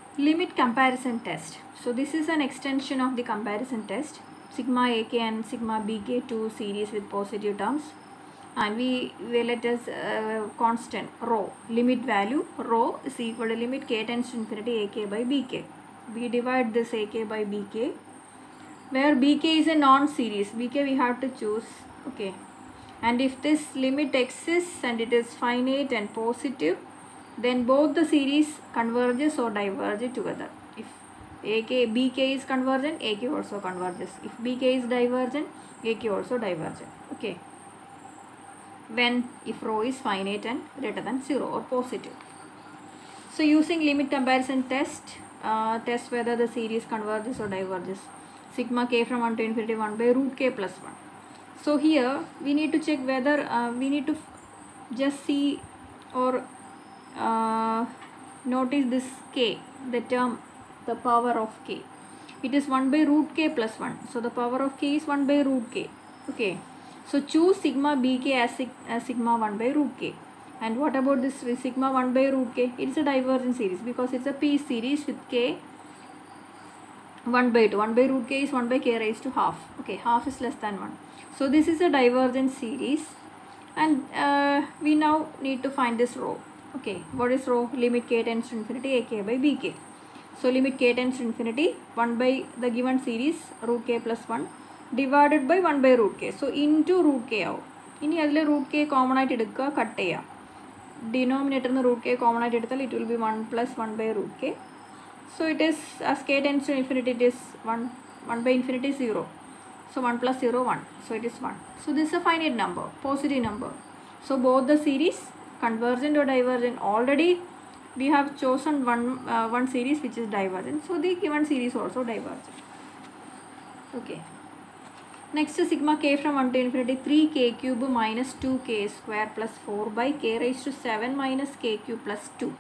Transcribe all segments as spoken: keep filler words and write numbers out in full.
limit comparison test. So this is an extension of the comparison test. Sigma ak and sigma bk, two series with positive terms, and we will let us uh, constant rho, limit value rho is equal to limit k tends to infinity ak by bk. We divide this ak by bk, where bk is a non-series. Bk we have to choose, okay, and if this limit exists and it is finite and positive, then both the series converges or diverge together. If ak bk is convergent, ak also converges. If bk is divergent, ak also divergent. Okay, when if rho is finite and greater than zero or positive. So using limit comparison test, uh, test whether the series converges or diverges. Sigma k from one to infinity one by root k plus one. So here we need to check whether uh, we need to just see or uh, notice this k, the term, the power of k. It is one by root k plus one. So the power of k is one by root k. Okay. So choose sigma bk as, sig as sigma one by root k. And what about this sigma one by root k? It is a divergent series because it's a p series with k one by two. one by root k is one by k raised to half. Okay, half is less than one. So this is a divergent series, and uh, we now need to find this rho. Okay, what is rho? Limit k tends to infinity ak by bk. So limit k tends to infinity one by the given series root k plus one divided by one by root k. So into root k out. In here root k common ആയിട്ട് എടുക്കുക, cut ചെയ്യുക. Denominator in root k common ആയിട്ട് എടുത്താൽ it will be one plus one by root k. So it is, as k tends to infinity, it is one, one by infinity zero. So one plus zero, one. So it is one. So this is a finite number, positive number. So both the series, convergent or divergent, already we have chosen one, uh, one series which is divergent. So the given series also divergent. Okay. Next is sigma k from one to infinity three k cube minus two k square plus four by k raised to seven minus k cube plus two.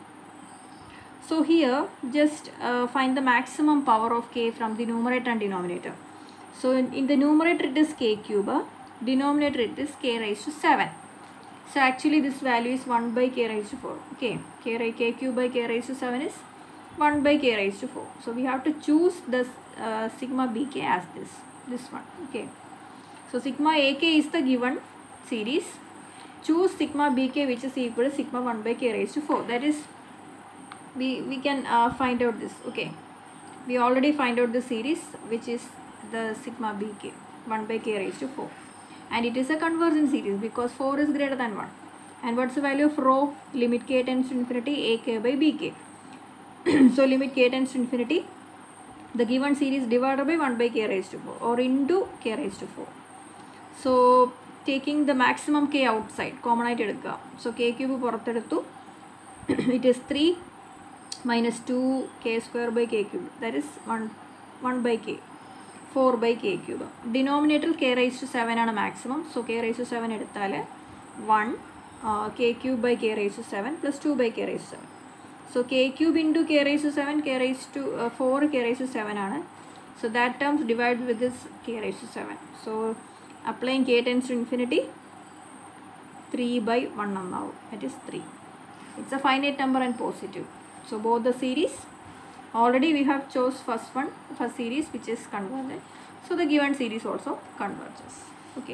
So here just uh, find the maximum power of k from the numerator and denominator. So in, in the numerator it is k cube, denominator it is k raised to seven. So actually this value is one by k raised to four. Okay, k, k cube by k raised to seven is one by k raised to four. So we have to choose the uh, sigma bk as this, this one. Okay, so sigma ak is the given series. Choose sigma bk which is equal to sigma one by k raised to four. That is, we, we can uh, find out this. Okay, we already find out the series which is the sigma bk one by k raised to four, and it is a convergent series because four is greater than one. And what's the value of rho? Limit k tends to infinity ak by bk. So limit k tends to infinity, the given series divided by one by k raised to four or into k raised to four. So taking the maximum k outside, common ആയിട്ട് എടുക്കുക. So k cube പുറത്തെടുത്തു, it is three minus two k square by k cube, that is one, one by k, four by k cube. Denominator k raised to seven ആണ് maximum. So k raised to seven എടുത്താൽ one uh, k cube by k raised to seven plus two by k raised to seven. So k cube into k raised to seven, k raised to uh, four k raised to seven ആണ്. So that terms divided with this k raised to seven. So applying k tends to infinity, three by one now, that is three. It's a finite number and positive. So both the series, already we have chose first one, first series which is convergent. So the given series also converges. Okay.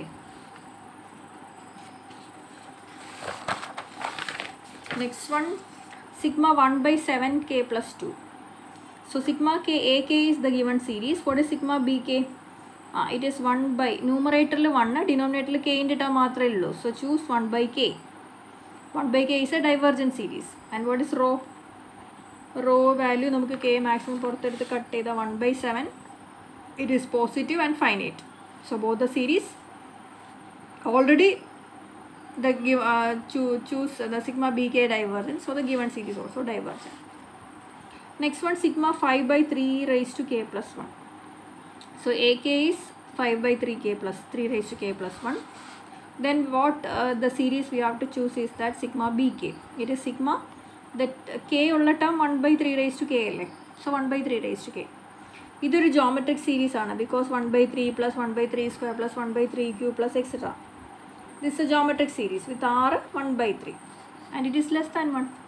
Next one, sigma one by seven k plus two. So sigma k ak is the given series. What is sigma bk? Uh, it is one by, numerator one, denominator k into term മാത്രമേ. So choose one by k. one by k is a divergent series. And what is rho? Rho value നമുക്ക് k maximum പുറത്തെടുത്ത് cut ചെയ്ത one by seven. It is positive and finite. So both the series, already the give uh, cho choose the sigma bk divergent. So the given series also divergent. Next one, sigma five by three raised to k plus one. So ak is five by three k plus three raised to k plus one. Then what uh, the series we have to choose is that sigma bk. It is sigma that uh, k ulla term one by three raised to k alle. So one by three raised to k. This is a geometric series because one by three plus one by three square plus one by three cube plus et cetera. This is a geometric series with r one by three and it is less than one.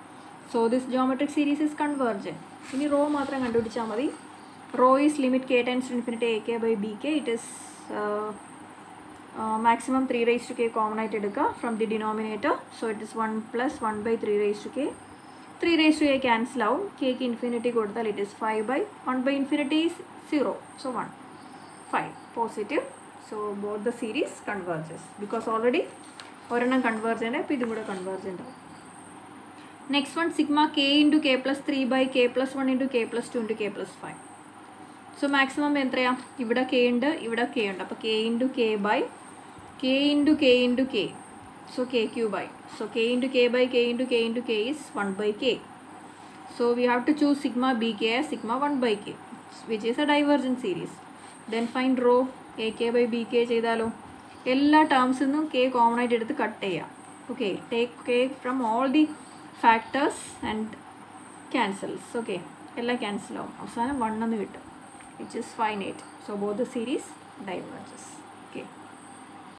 So this geometric series is convergent. ഇനി row മാത്രം കണ്ടുപിടിച്ചാൽ മതി. Rho is limit k tends to infinity ak by bk. It is uh, uh, maximum three raised to k common ആയിട്ട് എടുക്കുക from the denominator. So it is one plus one by three raised to k. three raised to a cancel out. K ക്ക് infinity കൊടുത്താൽ it is five by one by infinity is zero. So one. five. Positive. So both the series converges. Because already ഒരെണ്ണം convergent ആണ്. അപ്പോൾ ഇതും കൂടെ convergent ആവും. Next one, sigma k into k plus three by k plus one into k plus two into k plus five. So maximum എത്രയാ? ഇവിടെ k ഉണ്ട്, ഇവിടെ k ഉണ്ട്. അപ്പോൾ k into k by k into k into k. So k cube by. So k into k by k into k into k is one by k. So we have to choose sigma bk as sigma one by k, which is a divergent series. Then find rho ak by bk ചെയ്താലോ എല്ലാ ടേംസിൽ നിന്നും k common ആയിട്ട് എടുത്ത് cut ചെയ്യാം. Okay, take k from all the factors and cancels. Okay, എല്ലാം cancel ആവും. അവസാനം one എന്ന് കിട്ടും, which is finite. So both the series diverges. Okay.